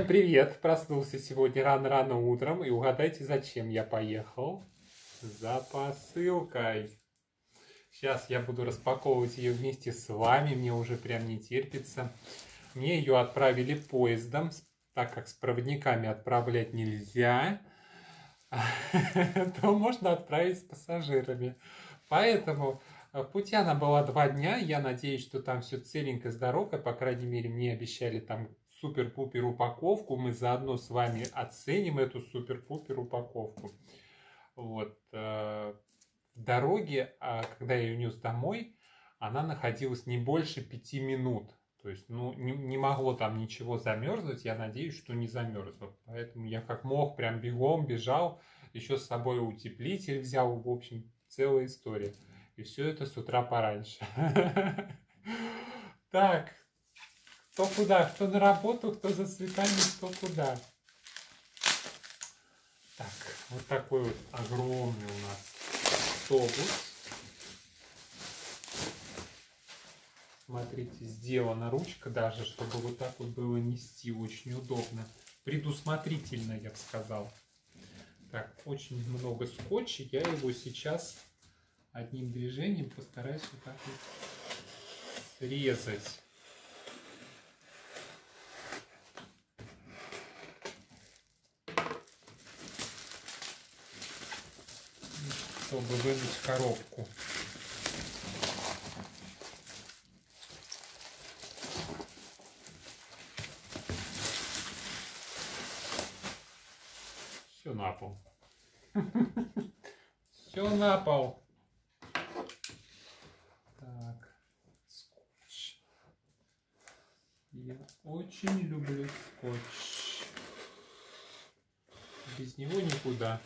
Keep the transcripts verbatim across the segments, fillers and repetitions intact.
Всем привет! Проснулся сегодня рано-рано утром, и угадайте, зачем я поехал? За посылкой. Сейчас я буду распаковывать ее вместе с вами, мне уже прям не терпится. Мне ее отправили поездом, так как с проводниками отправлять нельзя, то можно отправить с пассажирами. Поэтому в пути она была два дня, я надеюсь, что там все целенько, здоровко, по крайней мере, мне обещали там супер-пупер упаковку, мы заодно с вами оценим эту супер-пупер упаковку. Вот. В дороге, когда я ее нес домой, она находилась не больше пяти минут. То есть, ну, не, не могло там ничего замерзнуть, я надеюсь, что не замерзло. Поэтому я как мог прям бегом бежал, еще с собой утеплитель взял, в общем, целая история. И все это с утра пораньше. Так, кто куда, кто на работу, кто за цветами, кто куда. Так, вот такой вот огромный у нас автобус. Смотрите, сделана ручка даже, чтобы вот так вот было нести очень удобно. Предусмотрительно, я бы сказал. Так, очень много скотча. Я его сейчас одним движением постараюсь вот так вот срезать. Чтобы вынуть коробку. Все на пол. Все на пол. Так, скотч. Я очень люблю скотч. Без него никуда.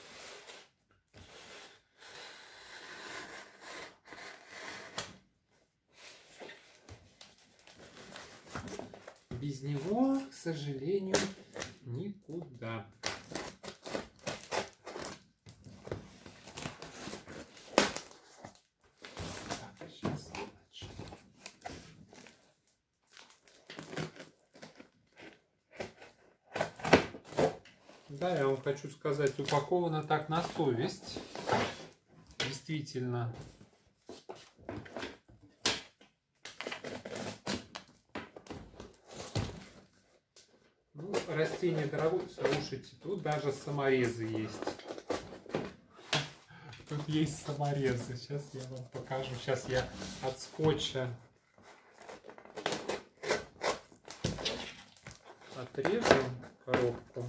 Без него, к сожалению, никуда. Так, сейчас начну. Да, я вам хочу сказать, упаковано так на совесть. Действительно. Растение дорогое. Слушайте, тут даже саморезы есть. Тут есть саморезы. Сейчас я вам покажу. Сейчас я от скотча отрежу коробку.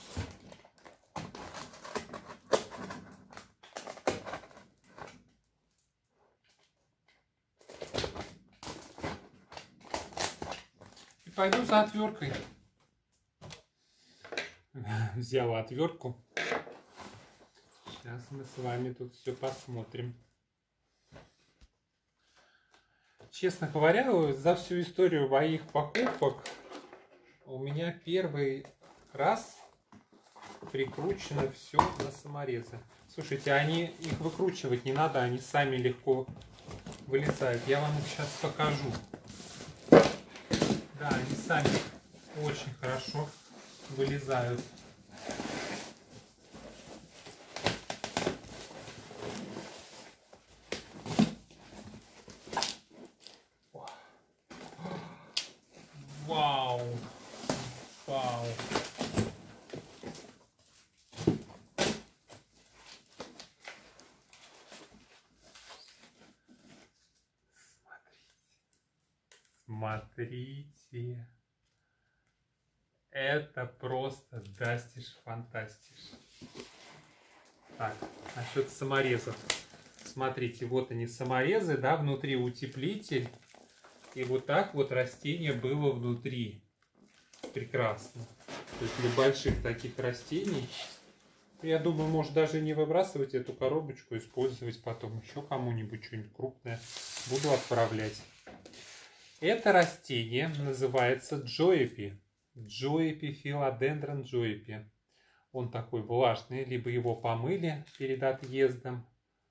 И пойду за отверткой. Взяла отвертку. Сейчас мы с вами тут все посмотрим. Честно говоря, за всю историю моих покупок у меня первый раз прикручено все на саморезы. Слушайте, они их выкручивать не надо, они сами легко вылезают. Я вам их сейчас покажу. Да, они сами очень хорошо вылезают. Вау! Вау! Смотрите! Смотрите! Это просто дастиш фантастиш. Так, насчет саморезов. Смотрите, вот они саморезы, да, внутри утеплитель. И вот так вот растение было внутри. Прекрасно. То есть для больших таких растений, я думаю, может даже не выбрасывать эту коробочку, использовать потом еще кому-нибудь что-нибудь крупное. Буду отправлять. Это растение называется джоэпи. Джоэпи, филодендрон джоэпи. Он такой влажный, либо его помыли перед отъездом,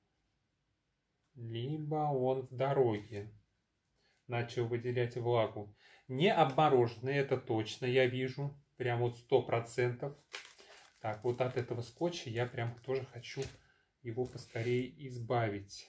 либо он в дороге начал выделять влагу. Не обмороженный, это точно я вижу. Прям вот сто процентов. Так, вот от этого скотча я прям тоже хочу его поскорее избавить.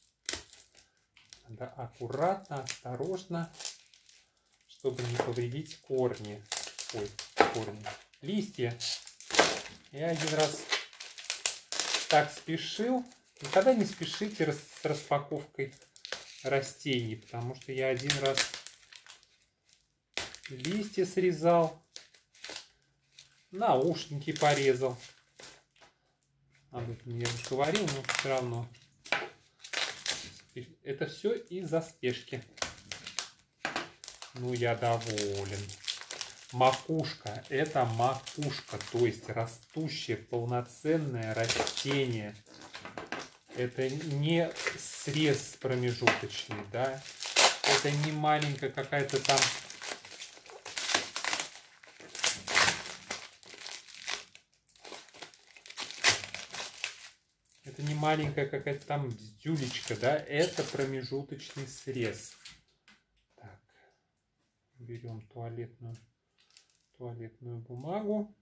Надо аккуратно, осторожно, чтобы не повредить корни. Ой, корни. Листья. Я один раз так спешил. Никогда не спешите с распаковкой растений, потому что я один раз листья срезал, наушники порезал. Об этом я уже говорил, но все равно. Это все из-за спешки. Ну, я доволен. Макушка. Это макушка, то есть растущее полноценное растение. Это не срез промежуточный, да. Это не маленькая какая-то там Это не маленькая какая-то там бздюлечка, да, это промежуточный срез. Так, берем туалетную, туалетную бумагу.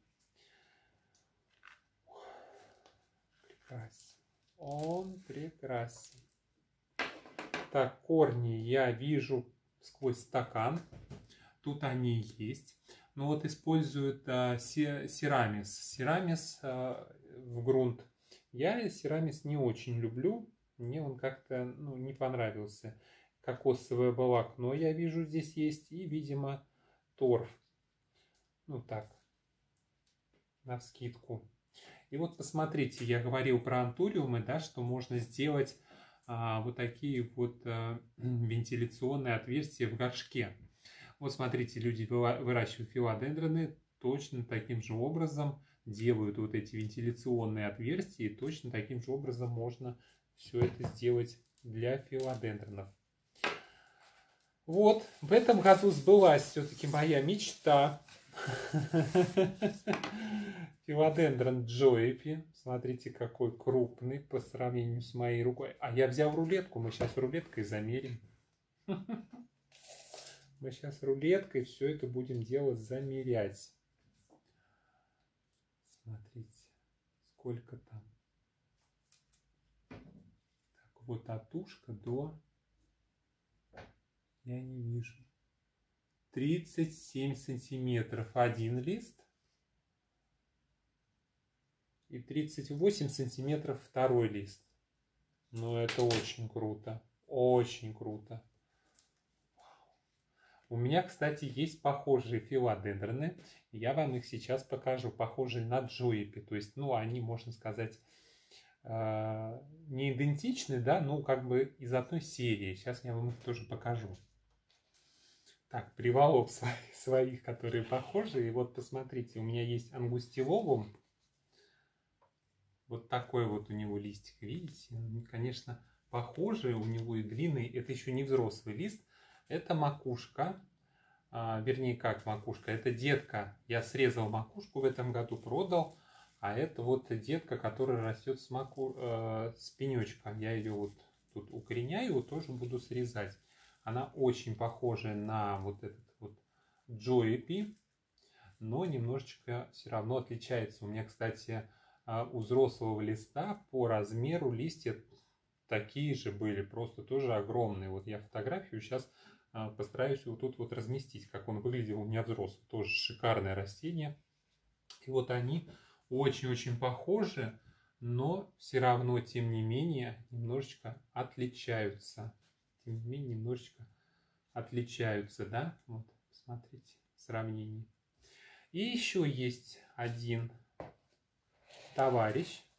Прекрасен. Он прекрасен. Так, корни я вижу сквозь стакан. Тут они есть. Но вот используют а, серамис. Серамис а, в грунт. Я серамис не очень люблю. Мне он как-то ну, не понравился. Кокосовое волокно я вижу здесь есть. И, видимо, торф. Ну так, навскидку. И вот посмотрите, я говорил про антуриумы, да, что можно сделать а, вот такие вот а, вентиляционные отверстия в горшке. Вот смотрите, люди выращивают филодендроны точно таким же образом, делают вот эти вентиляционные отверстия, и точно таким же образом можно все это сделать для филодендронов. Вот, в этом году сбылась все-таки моя мечта. Филодендрон Джоэпи. Смотрите, какой крупный по сравнению с моей рукой. А я взял рулетку, мы сейчас рулеткой замерим. Мы сейчас рулеткой все это будем дело замерять. Смотрите, сколько там. Так, вот от ушка до... Я не вижу. тридцать семь сантиметров один лист. И тридцать восемь сантиметров второй лист. Ну, это очень круто. Очень круто. У меня, кстати, есть похожие филодендроны. Я вам их сейчас покажу. Похожие на Джоэпи. То есть, ну, они, можно сказать, не идентичны, да, ну, как бы из одной серии. Сейчас я вам их тоже покажу. Так, приволок своих, своих, которые похожи. И вот посмотрите, у меня есть ангустиловум. Вот такой вот у него листик, видите? Конечно, похожий, у него и длинный. Это еще не взрослый лист. Это макушка, а, вернее, как макушка, это детка. Я срезал макушку в этом году, продал, а это вот детка, которая растет с, маку, э, с пенечка. Я ее вот тут укореняю, тоже буду срезать. Она очень похожа на вот этот вот Джоэпи, но немножечко все равно отличается. У меня, кстати, у взрослого листа по размеру листья такие же были, просто тоже огромные. Вот я фотографию сейчас постараюсь вот тут вот разместить, как он выглядел у меня взрослый. Тоже шикарное растение. И вот они очень-очень похожи, но все равно, тем не менее, немножечко отличаются. Тем не менее, немножечко отличаются, да? Вот, смотрите, сравнение. И еще есть один товарищ.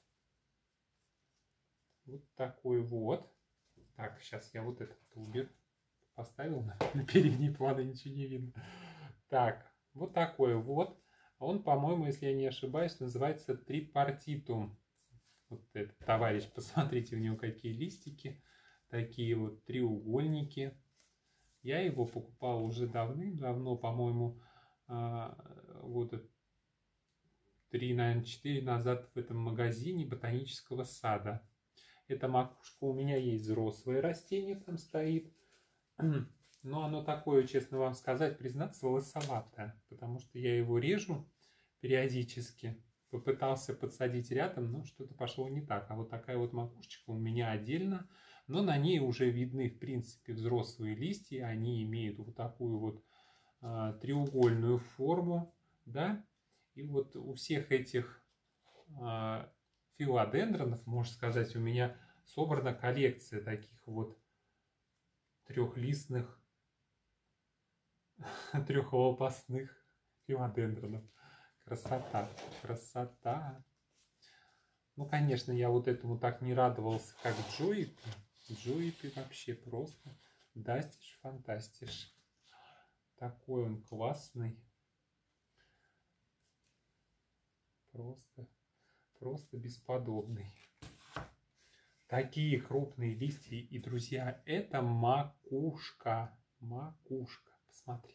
Вот такой вот. Так, сейчас я вот этот уберу. Поставил на, на передний план, и ничего не видно. Так, вот такой вот. Он, по-моему, если я не ошибаюсь, называется трипартитум. Вот этот товарищ, посмотрите, у него какие листики. Такие вот треугольники. Я его покупал уже давным-давно, по-моему, года три, наверное, четыре назад в этом магазине ботанического сада. Эта макушка у меня есть взрослое растение, там стоит. Но оно такое, честно вам сказать, признаться, лысоватое. Потому что я его режу периодически. Попытался подсадить рядом, но что-то пошло не так. А вот такая вот макушечка у меня отдельно. Но на ней уже видны, в принципе, взрослые листья. Они имеют вот такую вот а, треугольную форму. Да? И вот у всех этих а, филодендронов, можно сказать, у меня собрана коллекция таких вот трехлистных, трехлопастных филодендронов. Красота, красота. Ну, конечно, я вот этому так не радовался, как Джоипи. Джоипи вообще просто дастиш, фантастиш. Такой он классный. Просто, просто бесподобный. Такие крупные листья. И, друзья, это макушка. Макушка. Посмотрите.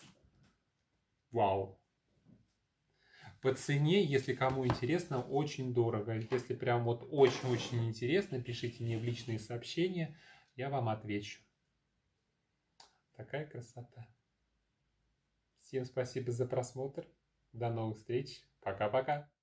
Вау. По цене, если кому интересно, очень дорого. Если прям вот очень-очень интересно, пишите мне в личные сообщения, я вам отвечу. Такая красота. Всем спасибо за просмотр. До новых встреч. Пока-пока.